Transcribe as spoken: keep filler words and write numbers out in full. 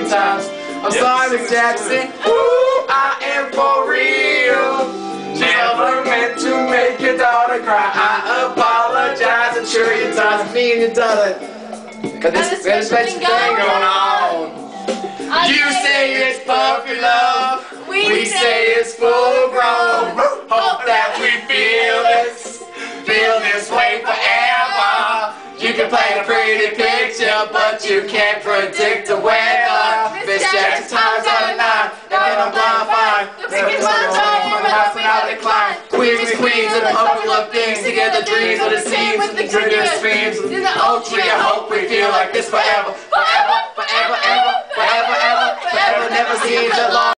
times. I'm sorry, Miss Jackson. Ooh, I am for real. Never meant to make your daughter cry. I apologize. I'm sure your daughter's me and your daughter. Cause this there's a special thing going on. You say it's puppy love. We say it's full grown. Hope that we feel this, feel this way forever. You can paint a pretty picture, but you can't predict the weather. Miss Jackson, times out of nine, and I'm blind fine. The biggest one time, and house and I decline. Queens and queens of the puppy love things, together dreams of the scenes with the trigger screams. In the oak tree, I hope we feel like this forever, forever, forever, ever, forever, ever, forever. Never seems that long.